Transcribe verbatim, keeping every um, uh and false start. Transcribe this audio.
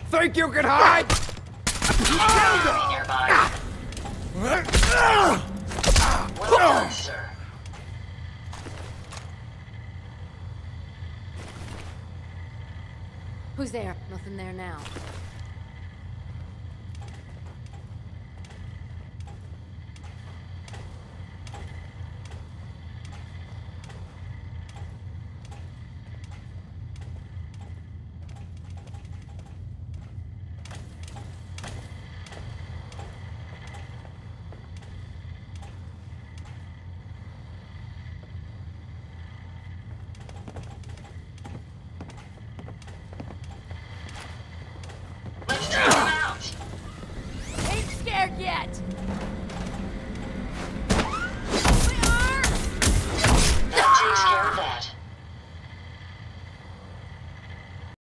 Think you can hide? Enemy nearby. Well done, sir. Who's there? Nothing there now.